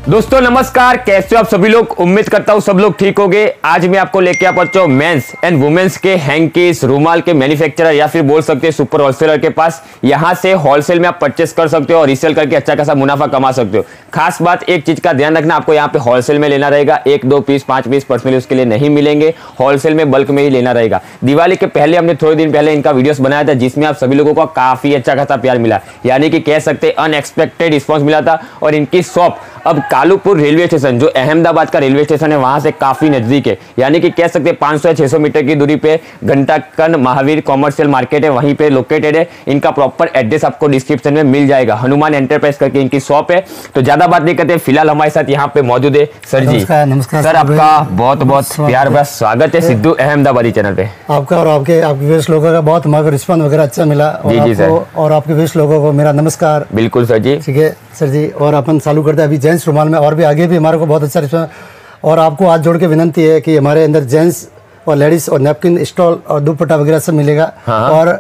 दोस्तों नमस्कार, कैसे हो आप सभी लोग। उम्मीद करता हूँ सब लोग ठीक होंगे। आज मैं आपको लेके आ पहुंचा हूं मेंस एंड वुमेन्स के हैंकीज रुमाल के मैन्युफैक्चरर या फिर बोल सकते हैं सुपर होलसेलर के पास। यहां से होलसेल में आप परचेस कर सकते हो और रीसेल करके अच्छा खासा मुनाफा कमा सकते हो। खास बात एक चीज का ध्यान रखना, आपको यहाँ पे होलसेल में लेना रहेगा। 1-2 पीस 5 पीस पर्सनली उसके लिए नहीं मिलेंगे, होलसेल में बल्क में ही लेना रहेगा। दिवाली के पहले हमने थोड़े दिन पहले इनका वीडियोस बनाया था जिसमें आप सभी लोगों को काफी अच्छा खासा प्यार मिला, यानी कि कह सकते अनएक्सपेक्टेड रिस्पॉन्स मिला था। और इनकी शॉप अब कालूपुर रेलवे स्टेशन, जो अहमदाबाद का रेलवे स्टेशन है, वहां से काफी नजदीक है, यानी कि कह सकते हैं 500 या 600 मीटर की दूरी पे घंटाकन महावीर कॉमर्शियल मार्केट है, वहीं पे लोकेटेड है। इनका प्रॉपर एड्रेस आपको डिस्क्रिप्शन में मिल जाएगा। हनुमान एंटरप्राइज करके इनकी शॉप है। तो ज्यादा बात नहीं करते, फिलहाल हमारे साथ यहाँ पे मौजूद है सर जी। नमस्कार सर, आपका बहुत बहुत प्यार भरा स्वागत है सिद्धू अहमदाबादी चैनल पे। आपका और आपके वेस्ट लोगों का बहुत हमारे रिस्पॉन्स वगैरह अच्छा मिला। जी जी सर, और आपके वेस्ट लोगों को मेरा नमस्कार। बिल्कुल सर जी, ठीक है सर जी। और अपन चालू करते हैं अभी जेंट्स रुमाल में, और भी आगे भी हमारे को बहुत अच्छा रिस्पॉन्स। और आपको हाथ जोड़ के विनंती है कि हमारे अंदर जेंट्स और लेडीज और नैपकिन स्टॉल और दुपट्टा वगैरह सब मिलेगा। और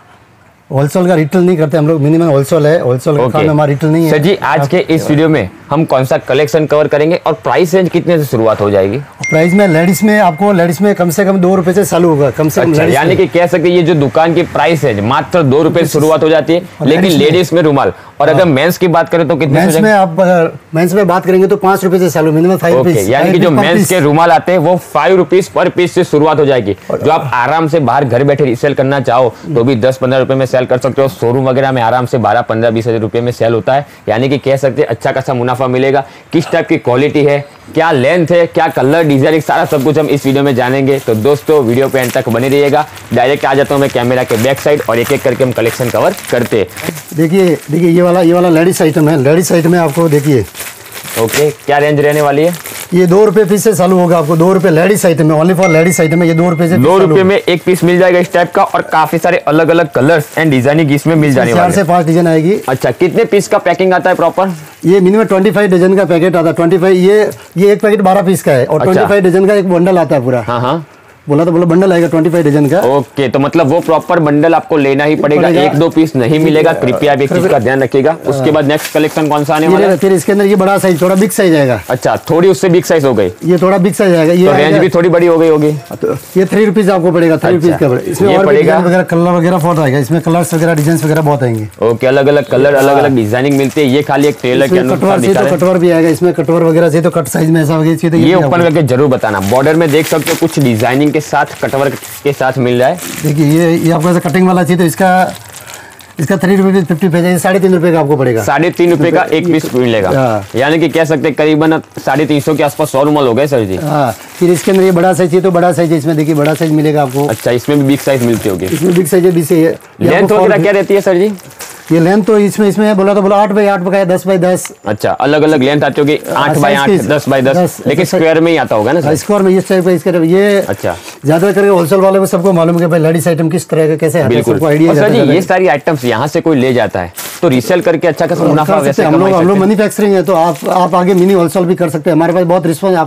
होलसेल का रिटेल नहीं करते हम लोग, मिनिमम होलसेल है, होलसेल का काम हमारा रिटेल नहीं है। सर जी, आज के इस वीडियो में हम कौन सा कलेक्शन कवर करेंगे और प्राइस रेंज कितने से शुरुआत हो जाएगी? प्राइस में लेडीज में आपको कम से कम 2 रुपए से चालू होगा, कम से कम। अच्छा, यानी कि कह सकते हैं ये जो दुकान की प्राइस है मात्र 2 रुपए से शुरुआत हो जाती है, लेकिन लेडीज में रुमाल। और अगर मेंस की बात करें तो कितने? मेंस में बात करेंगे तो 5 रुपए से चालू, मिनिमम 5 रुपीज। यानी कि जो मेंस के रुमाल आते हैं वो 5 रुपीज पर पीस से शुरुआत हो जाएगी। जो आप आराम से बाहर घर बैठे रीसेल करना चाहो तो भी 10-15 रुपए में सेल कर सकते हो। शोरूम वगैरह में आराम से 12-15-20 हजार रुपए में सेल होता है, यानी कि कह सकते हैं अच्छा खासा मुनाफा मिलेगा। किस टाइप की क्वालिटी है, क्या लेंथ है, क्या कलर डिजाइन, सारा सब कुछ हम इस वीडियो में जानेंगे। तो दोस्तों वीडियो पे एंड तक बने रहिएगा। डायरेक्ट आ जाता हूं मैं कैमरा के बैक साइड और एक एक करके हम कलेक्शन कवर करते हैं। देखिए ये वाला लेडीज आइटम है। लेडीज आइटम में आपको देखिए, ओके, क्या रेंज रहने वाली है? ये 2 रुपए पीस से चालू होगा। आपको 2 रुपए लेडीज आइटम है, ओनली फॉर लेडीज आइटम है। ये 2 रुपए से 2 रुपए में एक पीस मिल जाएगा इस टाइप का, और काफी सारे अलग अलग कलर्स एंड डिजाइनिंग इसमें मिल जाने वाले हैं। 4 से 5 डिजाइन आएगी। अच्छा, कितने पीस का पैकिंग आता है प्रॉपर? ये मिनिमम 25 डजन का पैकेट आता है। 25 ये एक पैकेट 12 पीस का है, और 25 डजन का एक बंडल आता है पूरा। हाँ, बोला बंडल आएगा 25 डजन का। ओके, तो मतलब वो प्रॉपर बंडल आपको लेना ही पड़ेगा, 1-2 पीस नहीं मिलेगा। कृपया आप एक चीज का ध्यान रखिएगा। उसके बाद नेक्स्ट कलेक्शन कौन सा आने वाला है? फिर इसके अंदर ये बड़ा साइज, थोड़ा बिग साइज आएगा। अच्छा, थोड़ी उससे बिग साइज हो गई, ये थोड़ा बिग साइज आएगा। ये तो रेंज भी थोड़ी बड़ी हो गई होगी। तो ये 3 रुपीज आपको पड़ेगा, 3 रुपीज का। इसमें और पड़ेगा वगैरह कलर वगैरह बहुत आएगा। इसमें कलर्स वगैरह डिजाइन वगैरह बहुत आएंगे। ओके, अलग अलग कलर, अलग अलग डिजाइनिंग मिलती है। ये खाली एक टेलर के अनुसार दिखा रहे हैं। कटवर भी आएगा इसमें, कटवर वगैरह से तो कट साइज में ऐसा वगैरह चाहिए तो ये ओपन करके जरूर बताना। बॉर्डर में देख सकते हो कुछ डिजाइनिंग के साथ कटवर के साथ मिल रहा है। देखिए ये आपको ऐसा कटिंग वाला चाहिए तो इसका 3 रुपये 50 पैसे, 3.5 रुपये का आपको पड़ेगा। 3.5 रुपए का एक पीस मिलेगा, यानी कि कह सकते हैं करीबन 350 के आसपास 100 रुमाल हो गए सर जी। हाँ, फिर इसके अंदर ये बड़ा साइज चाहिए तो बड़ा साइज है। इसमें देखिए बड़ा साइज मिलेगा आपको। अच्छा, इसमें भी बिग साइज मिलती होगी। इसमें बिग साइज है, बीस है। लेंथ वगैरह क्या रहती है सर जी? ये लेंथ तो इसमें बोला 8 बाई 8 का है, 10 बाई 10। अच्छा, अलग अलग लेंथ आती होगी, 8 बाई 8, 10 बाई 10, लेकिन स्क्वायर में ही आता होगा ना सर? स्क्वायर में इस टाइप का इसका ये। अच्छा, ज्यादा करके होलसेल वाले को सबको मालूम है कि भाई लेडीज आइटम किस तरह का कैसे आता है, सबको आइडिया है। सर जी, ये सारी आइटम्स यहाँ से कोई ले जाता है तो रीसेल करके अच्छा खासा मुनाफा वैसे हम लोग मैन्युफैक्चरिंग है, तो आप आगे मिनी होलसेल भी कर सकते हैं। हमारे पास बहुत रिस्पॉन्स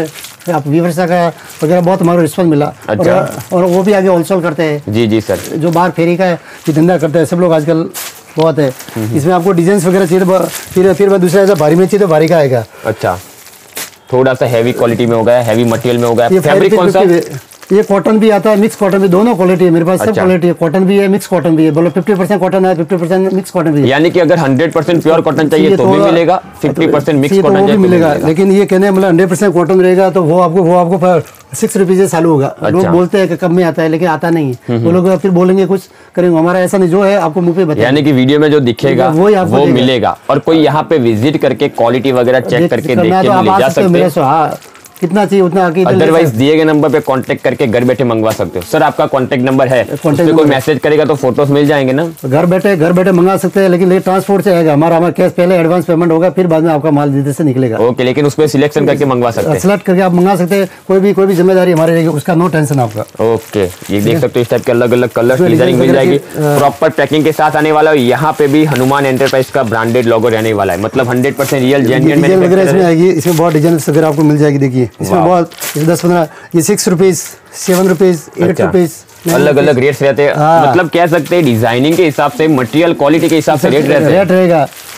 आप व्यूअर्स का वगैरह बहुत हमारा रिस्पॉन्स मिला। अच्छा, और वो भी आगे होलसेल करते हैं। जी जी सर, जो बाहर फेरी का धंधा करते हैं सब लोग आजकल बहुत है। इसमें आपको डिजाइन वगैरह चाहिए फिर दूसरा ऐसा भारी में चाहिए तो भारी का आएगा। अच्छा, थोड़ा सा हैवी क्वालिटी में हो गया, हैवी मटेरियल में हो गया। फैब्रिक कौन सा है? ये कॉटन भी आता है, मिक्स कॉटन भी, दोनों क्वालिटी है मेरे पास। सब क्वालिटी है, कॉटन भी है, मिक्स कॉटन भी है। बोलो 50% कॉटन है, 50% मिक्स कॉटन भी है। यानी कि अगर 100% प्योर कॉटन चाहिए तो भी मिलेगा, 50% मिक्स कॉटन चाहिए तो मिलेगा। लेकिन ये कहने मतलब 100% कॉटन रहेगा तो वो आपको 6 रुपीज से चालू होगा। लोग बोलते हैं कि कम में आता है, लेकिन आता नहीं है। वो लोग फिर बोलेंगे कुछ करेंगे, हमारा ऐसा नहीं, जो है आपको मुंह पे बताएंगे। यानी कि वीडियो में जो दिखेगा वो मिलेगा, और कोई यहाँ पे विजिट करके क्वालिटी वगैरह चेक करके देख के ले जा सकते हैं। कितना चाहिए उतना, अदरवाइज दिए गए नंबर पे कांटेक्ट करके घर बैठे मंगवा सकते हो। सर, आपका कांटेक्ट नंबर है, उस पे कोई मैसेज करेगा तो फोटोज मिल जाएंगे ना? घर बैठे मंगा सकते हैं, लेकिन ट्रांसपोर्ट से आएगा। हमारा कैश पहले एडवांस पेमेंट होगा, फिर बाद में आपका माल जिधर से निकलेगा। ओके, लेकिन उसमें सिलेक्शन करके मंगवा सकते हैं, सिलेक्ट करके आप मंगा सकते हैं। कोई भी जिम्मेदारी हमारी रहेगी, उसका नो टेंशन आपका। ओके, ये देख सकते हो इस टाइप के अलग अलग कलर डिजाइनिंग मिल जाएगी। प्रॉपर पैकिंग के साथ आने वाला है। यहाँ पे भी हनुमान एंटरप्राइज का ब्रांडेड लोगो रहने वाला है, मतलब 100% रियल जेन्युइन इसमें आएगी। इसमें बहुत डिजाइन वगैरह आपको मिल जाएगी। देखिए इसमें बहुत 10-15, ये 6 रुपीज, 7 रुपीज, 8 रुपीज, अलग अलग रेट्स रहते हैं। मतलब कह सकते हैं डिजाइनिंग के हिसाब से, मटेरियल क्वालिटी के हिसाब से रेट रहते हैं। रेट रहेगा।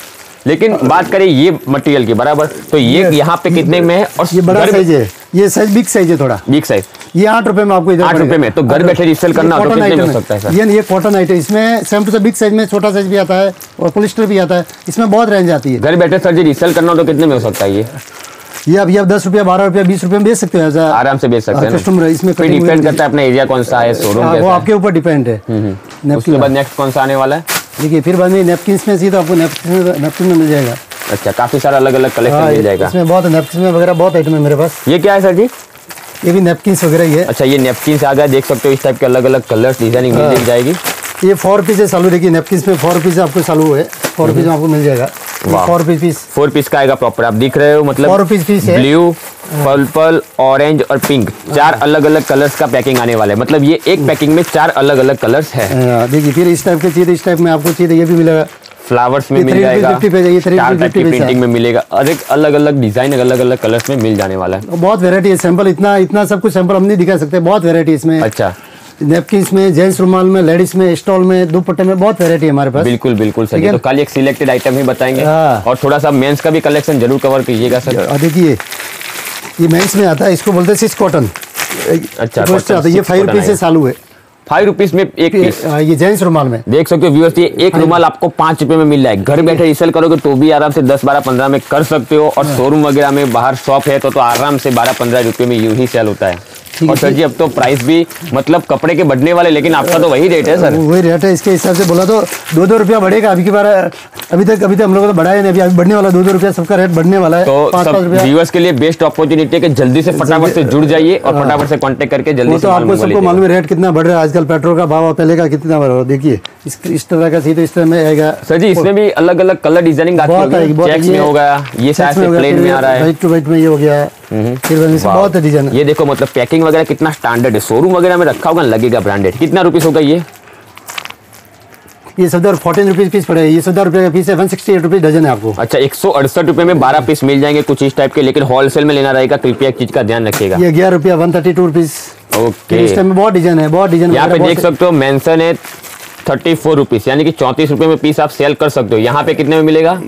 लेकिन बात करें ये मटेरियल की बराबर, तो ये यहाँ पे कितने में है? और ये बड़ा साइज है, ये साइज बिग साइज है, थोड़ा बिग साइज। ये 8 रुपए में आपको इधर 8 रुपए में, तो घर बैठे रीसेल करना तो कितने में हो सकता है सर? ये कॉटन आइटम, इसमें same to same big size में छोटा साइज भी आता है और पॉलिस्टर भी आता है, इसमें बहुत रेंज आती है। घर बैठे सर जी रीसेल करना तो कितने में हो सकता है ये अभी आप 10 रुपया 12 रुपया 20 रुपए में बेच सकते हैं, आराम से बेच सकते हैं कस्टमर। इसमें डिपेंड करता है अपना एरिया कौन सा है, शोरूम कैसा है, वो आपके ऊपर डिपेंड है। उसके बाद नेक्स्ट कौन सा आने वाला है? देखिए फिर बाद में नैपकिन में सीधा आपको नैपकिन में मिल जाएगा। अच्छा, काफी सारा अलग अलग कलेक्शन मिल जाएगा इसमें, बहुत नैपकिन में वगैरह बहुत आइटम है मेरे पास। ये क्या है सर जी? ये भी नैपकिन वगैरह ही है। अच्छा, ये नैपकिन आ गया, देख सकते हो इस टाइप के अलग अलग कलर्स डिजाइनिंग मिल जाएगी। ये 4 पीस है चालू, देखिए नैपकिन में 4 पीस आपको चालू है, 4 पीस में आपको मिल जाएगा। 4 पीस का आएगा प्रॉपर, आप दिख रहे हो मतलब 4 पीस है। ब्लू, पर्पल, ऑरेंज और पिंक, 4 अलग अलग कलर्स का पैकिंग आने वाला है। मतलब ये एक पैकिंग में 4 अलग अलग कलर्स है। देखिए फिर इस टाइप के चाहिए, इस टाइप में आपको चाहिए, ये भी मिलेगा। फ्लावर्स में मिल जाएगा, 4 टाइप की प्रिंटिंग में मिलेगा और एक अलग अलग डिजाइन अलग अलग कलर्स में मिल जाने वाला है। बहुत वैरायटी है, सैंपल इतना सब कुछ सैंपल हम नहीं दिखा सकते, बहुत वैरायटी इसमें। अच्छा, नैपकिन में, जेंट्स रुमाल में, लेडीज में, स्टॉल में, दुपट्टे में, बहुत वैरायटी है हमारे पास। बिल्कुल बिल्कुल सर, तो कल एक सिलेक्टेड आइटम ही बताएंगे और थोड़ा सा मेंस का भी कलेक्शन जरूर कवर कीजिएगा सर। देखिए ये मेंस में आता है, इसको बोलते हैं 6 कॉटन। अच्छा, ये 5 रुपीज से चालू है, 5 रुपीज में एक पीस। ये जेंट्स रुमाल में देख सकते हो व्यूअर्स, ये एक रुमाल आपको 5 रुपए में मिल रहा है। घर बैठे रीसेल करोगे तो भी आराम से 10, 12, 15 में कर सकते हो, और शोरूम वगैरह में बाहर शॉप है तो आराम से 12, 15 रुपए में यूं ही सेल होता है। और सर जी अब तो प्राइस भी मतलब कपड़े के बढ़ने वाले, लेकिन आपका तो वही रेट है सर? वही रेट है, इसके हिसाब से बोला तो 2-2 रुपया बढ़ेगा। अभी की बार अभी तक हम लोगों ने बढ़ाया नहीं, अभी बढ़ने वाला 2-2 रुपया सबका रेट बढ़ने वाला है। तो सब व्यूअर्स के लिए बेस्ट अपॉर्चुनिटी है कि जल्दी से फटाफट से जुड़ जाइए और फटाफट से कांटेक्ट करके जल्दी से। आपको सबको मालूम है रेट कितना बढ़ रहा है आजकल, पेट्रोल का भाव पहले का कितना बढ़ रहा है। देखिए इस तरह का सीधे इस तरह में आएगा सर जी। इसमें भी अलग अलग कलर डिजाइनिंग आती है, चेक्स में होगा, ये शायद से प्लेन में आ रहा है, वाइट टू वाइट में ये हो गया, फिर बहुत डिजाइन। ये देखो मतलब पैकिंग वगैरह कितना स्टैंडर्ड है, शोरूम वगैरह में रखा होगा लगेगा ब्रांडेड। कितना रुपीस होगा ये 14 रुपीज पीस पड़ेगा, ये 14 रुपए का पीस है, 168 रुपीज डजन है आपको। अच्छा, 168 रुपए में 12 पीस मिल जाएंगे कुछ इस टाइप के, लेकिन होलसेल में लेना रहेगा, कृपया एक चीज का ध्यान रखिएगा। ये 11 रुपया 132 रुपीज। ओके, इस टाइम में बहुत डिजाइन है, बहुत डिजाइन। यहाँ पे देख सकते हो मेंशन है 34 रुपीज, यानी कि 34 रुपए में पीस आप सेल कर सकते हो। यहाँ पे कितने में मिलेगा?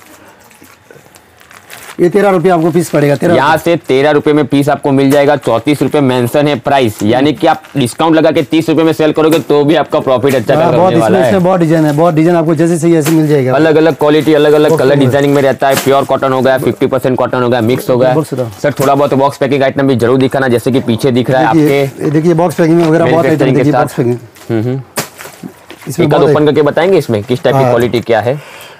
ये 13 रुपया आपको पीस पड़ेगा। यहाँ से 13 रुपए में पीस आपको मिल जाएगा। 34 रुपए मेंशन है प्राइस, यानी कि आप डिस्काउंट लगा के 30 रुपए में सेल करोगे तो भी आपका प्रॉफिट अच्छा करने वाला है। इसमें बहुत डिजाइन है, बहुत डिजाइन आपको जैसे चाहिए ऐसे मिल जाएगा। अलग अलग क्वालिटी, अलग अलग कलर डिजाइनिंग में रहता है। प्योर कॉटन हो गया, 50% कॉटन हो गया, मिक्स हो गया। सर थोड़ा बहुत बॉक्स पैकिंग आइटम भी जरूर दिखाना, जैसे कि पीछे दिख रहा है आपके। देखिए बॉक्स पैकिंग वगैरह बहुत आइटम देखिए, बॉक्स पैकिंग इसमें ओपन करके बताएंगे इसमें किस टाइप की क्वालिटी क्या है।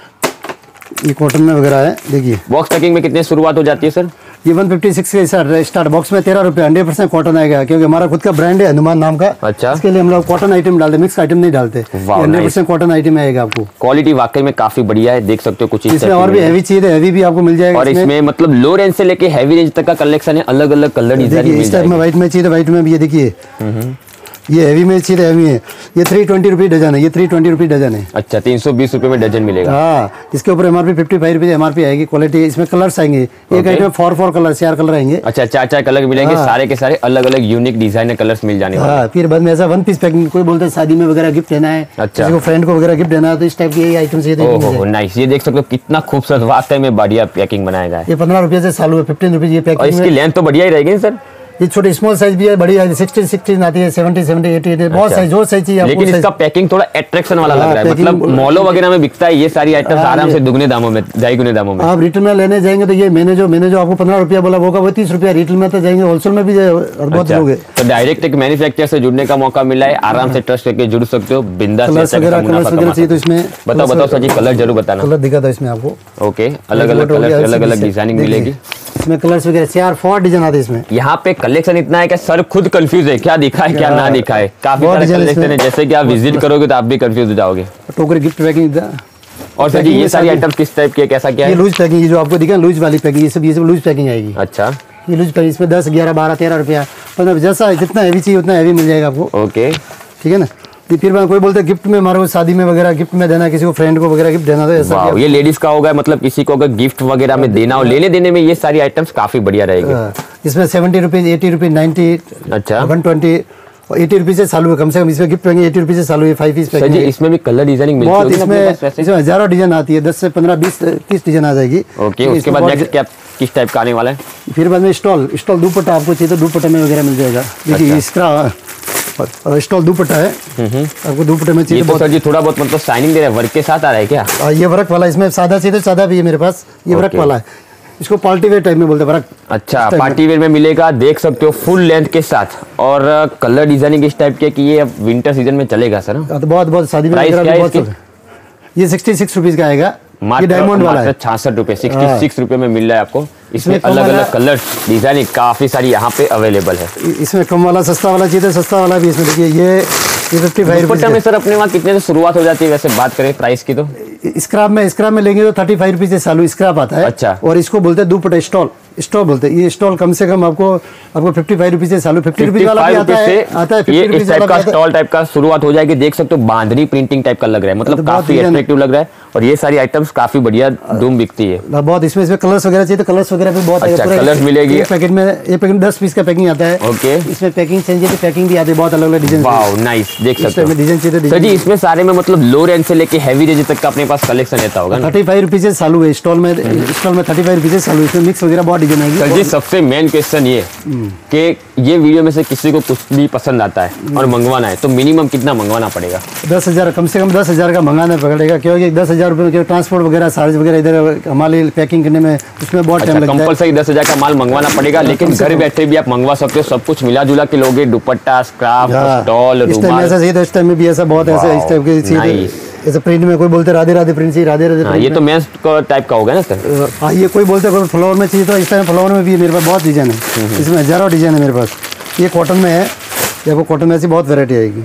ये कॉटन में वगैरह है। देखिए बॉक्स पैकिंग में कितने शुरुआत हो जाती है सर? ये 156 के स्टार्ट, बॉक्स में 13 रुपये, 100% कॉटन आएगा, क्योंकि हमारा खुद का ब्रांड है हनुमान नाम का। अच्छा, इसके लिए हम लोग कॉटन आइटम डालते, मिक्स आइटम नहीं डालते। 100% कॉटन आइटम आएगा आपको। क्वालिटी वाकई में काफी बढ़िया है, देख सकते हो कुछ इसमें और भी हैवी चाहिए, हैवी भी आपको मिल जाएगा। और इसमें मतलब लो रेंज से लेके हैवी रेंज तक का कलेक्शन है, अलग अलग कलर डिजाइन। इस टाइप में व्हाइट में चाहिए, व्हाइट में भी ये देखिए, ये हैवी में चाहिए, हैवी है। ये 320 रुपये डजन है, ये 320 रुपये डजन है। अच्छा, 320 रुपए में डजन मिलेगा। हाँ, इसके ऊपर MRP 55 रुपये MRP आएगी। क्वालिटी इसमें कलर्स आएंगे, एक आइटम में 4 कलर, 4 कलर आएंगे। अच्छा, 4 कलर मिलेंगे, सारे के सारे अलग अलग यूनिक डिजाइन कलर्स मिल जाने वाले। फिर बाद में ऐसा 1 पीस पैकिंग, कोई बोलते हैं शादी में वगैरह गिफ्ट देना है, अच्छा, किसी को फ्रेंड को वगैरह गिफ्ट देना है, तो इस टाइप की आइटम चाहिए। ओहो नाइस, ये देख सकते हो कितना खूबसूरत वाकई में बढ़िया पैकिंग बनाया गया है। ये 15 रुपये से चालू है, 15 रुपीज ये पैकिंग। इसकी लेंथ तो बढ़िया ही रहेगी सर। ये छोटी स्मॉल साइज भी है, बड़ी है, 16 आती है, 70, 80, बहुत साइज, जो साइज चाहिए। लेकिन इसका पैकिंग थोड़ा अट्रैक्शन वाला लग रहा है, मतलब मॉलों वगैरह में बिकता है ये सारी आइटम आराम से दुगने दामों में, ढाईगुने दामों में। आप रिटेल में लेने जाएंगे तो ये मैंने जो आपको 15 रुपया बोला होगा वो 30 रुपया, रिटेल में तो जाएंगे, होलसेल में भी बहुत लोग। तो डायरेक्ट एक मैन्युफैक्चर से जुड़ने का मौका मिला है, आराम से ट्रस्ट करके जुड़ सकते हो बिंदास। तो इसमें बताओ सर जी, कलर जरूर बताना। कलर दिखा था इसमें आपको। ओके, अलग अलग कलर, अलग अलग डिजाइनिंग मिलेगी इसमें, कलर्स वगैरह 4 डिजाइन आते हैं इसमें। यहाँ पे कलेक्शन इतना है कि सर खुद कंफ्यूज है, क्या दिखाए क्या ना दिखाए। काफी सारे कलेक्शन है, जैसे कि आप विजिट करोगे तो आप भी कंफ्यूज हो जाओगे। टोकरी गिफ्ट पैकिंग। और सर जी ये सारी आइटम किस टाइप की है, कैसा क्या है? ये लूज पैकिंग, जो आपको दिखा लूज वाली पैकिंग, ये सब लूज पैकिंग आएगी। अच्छा, ये लूज पैकिंग, इसमें 10, 11, 12, 13 रुपया, 15, जैसा जितना हैवी चाहिए उतना हैवी मिल जाएगा आपको। ओके, ठीक है ना। फिर कोई बोलते हैं गिफ्ट में, हमारे शादी में वगैरह गिफ्ट में देना, किसी को फ्रेंड को वगैरह गिफ्ट देना, तो ऐसा ये लेडीज का होगा, मतलब किसी को अगर गिफ्ट वगैरह में देना हो, लेने देने में ये सारी आइटम्स काफी बढ़िया रहेगी। इसमें 70 रुपीज, 80 रुपीज, 90, अच्छा, 120 80 रुपीज से चालू है, कम से कम इसमें गिफ्ट रहेंगे 80 रुपीज से चालू है। 5 पीस सर जी इसमें भी कलर डिजाइनिंग मिलती बहुत, इसमें हजारों डिजाइन आती है, 10 से 15 20 30 डिजाइन आ जाएगी। ओके, उसके बाद नेक्स्ट क्या किस टाइप का आने वाला है? फिर बाद में स्टॉल दुपट्टा आपको चाहिए तो दुपट्टे में वगैरह मिल जाएगा। देखिए इसका स्टॉल दुपट्टा है, आपको दुपट्टे में चाहिए। तो सर जी थोड़ा बहुत मतलब शाइनिंग दे रहा है, वर्क के साथ आ रहा है क्या? ये वर्क वाला, इसमें सादा चाहिए तो सादा भी है मेरे पास, ये वर्क वाला है, इसको पार्टी वेयर टाइप में बोलते हैं वर्क। अच्छा, पार्टी वेयर में मिलेगा, देख सकते हो फुल लेंथ के साथ, और कलर डिजाइनिंग इस टाइप के कि ये अब विंटर सीजन में चलेगा सर। तो बहुत शादी में ये 66 रुपीज का आएगा, ये डायमंड वाला है। 66 रुपए, 66 रुपए में मिल रहा है आपको। इसमें अलग अलग कलर डिजाइनिंग काफी सारी यहाँ पे अवेलेबल है। इसमें कम वाला सस्ता वाला चाहिए तो सस्ता वाला भी इसमें देखिए, ये 55 रुपए में। सर अपने वहाँ कितने से शुरुआत हो जाती है वैसे बात करें प्राइस की? तो स्क्रैप में लेंगे तो 35 रुपीज से चालू स्क्रैप आता है। अच्छा, और इसको बोलते हैं दुपट्टा स्टॉल बोलते हैं। ये स्टॉल कम से कम आपको 55 रुपीज से चालू, 50 रुपीज वाला भी आता है। ये इस टाइप का स्टॉल टाइप का शुरुआत हो जाएगी। देख सकते हो बांधनी प्रिंटिंग टाइप का लग रहा है, मतलब काफी अट्रैक्टिव लग रहा है, और ये सारी आइटम्स काफी बढ़िया धूम बिकती है बहुत। इसमें कलर्स वगैरह चाहिए तो कलर्स वगैरह भी बहुत अच्छा कलर्स मिलेगी। ये पैकेट 10 पीस का पैकिंग आता है। ओके, इसमें पैकिंग चाहिए तो पैकिंग भी आती है, बहुत अलग अलग डिजाइन। वाओ नाइस, देख सकते हो डिजाइन चाहिए सर जी। इसमें सारे में मतलब लो रेंज से लेके हैवी रेंज तक का अपने पास कलेक्शन रहता होगा। 35 रुपीज से चालू है स्टॉल में 35 रुपीज से चालू। इसमें मिक्स वगैरह बहुत डिजाइन आएगी। सर जी सबसे मेन क्वेश्चन ये कि ये वीडियो में से किसी को कुछ भी पसंद आता है और मंगवाना है तो मिनिमम कितना मंगवाना पड़ेगा? 10,000, कम से कम 10,000 का मंगाना पड़ेगा, क्योंकि 10,000 रुपये के ट्रांसपोर्ट वगैरह चार्ज वगैरह इधर हमारे पैकिंग करने में उसमें बहुत टाइम लगता है। कंपलसरी 10,000 का माल मंगवाना पड़ेगा, लेकिन घर बैठे भी आप मंगवा सकते हो, सब कुछ मिला जुला के लोगे, दुपट्टा, स्क्राफ, स्टॉल, रुमाल। ऐसा चाहिए तो इस टाइम में भी ऐसा बहुत ऐसे इस टाइप के चाहिए। ऐसे प्रिंट में कोई बोलते राधे राधे प्रिंट चाहिए, राधे राधे। ये तो मेंस टाइप का होगा ना सर? हाँ, ये कोई बोलते कोई फ्लावर में चाहिए तो इस टाइम फ्लावर में भी मेरे पास बहुत डिजाइन है। इसमें हजारों डिजाइन है मेरे पास। ये कॉटन में है, देखो कॉटन में ऐसी बहुत वैरायटी आएगी।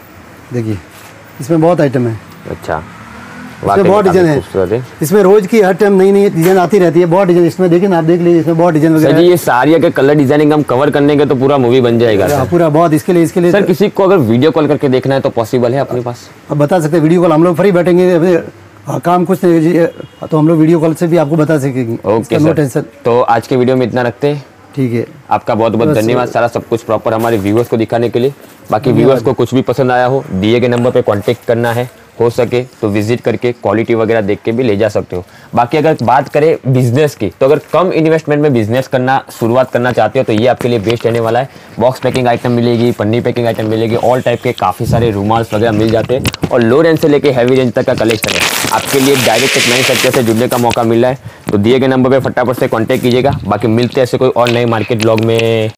देखिए इसमें बहुत आइटम है। अच्छा, इसमें बहुत डिजाइन है। इसमें रोज की हर टाइम नई नई डिजाइन आती रहती है, बहुत डिजाइन। इसमें देखिए ना, आप देख लीजिए, इसमें बहुत डिजाइन वगैरह। ये सारी के कलर डिजाइनिंग हम कवर करने के तो पूरा मूवी बन जाएगा पूरा बहुत। इसके लिए सर किसी को अगर वीडियो कॉल करके देखना है तो पॉसिबल है अपने पास? अब बता सकते हैं, वीडियो कॉल हम लोग फ्री बैठेंगे, काम कुछ नहीं तो हम लोग वीडियो कॉल से भी आपको बता सकेंगे। Okay, no tension. तो आज के वीडियो में इतना रखते हैं, ठीक है। आपका बहुत बहुत धन्यवाद सारा सब कुछ प्रॉपर हमारे व्यूअर्स को दिखाने के लिए। बाकी व्यूअर्स को कुछ भी पसंद आया हो, दिए गए नंबर पे कांटेक्ट करना है, हो सके तो विजिट करके क्वालिटी वगैरह देख के भी ले जा सकते हो। बाकी अगर बात करें बिजनेस की, तो अगर कम इन्वेस्टमेंट में बिजनेस करना शुरुआत करना चाहते हो तो ये आपके लिए बेस्ट रहने वाला है। बॉक्स पैकिंग आइटम मिलेगी, पन्नी पैकिंग आइटम मिलेगी, ऑल टाइप के काफ़ी सारे रूमाल्स वगैरह मिल जाते हैं, और लो रेंज से लेके हैवी रेंज तक का कलेक्शन है। आपके लिए डायरेक्ट एक नए सेक्टर से जुड़ने का मौका मिला है, तो दिए गए नंबर पर फटाफट से कॉन्टैक्ट कीजिएगा। बाकी मिलते हैं ऐसे कोई और नए मार्केट ब्लॉग में।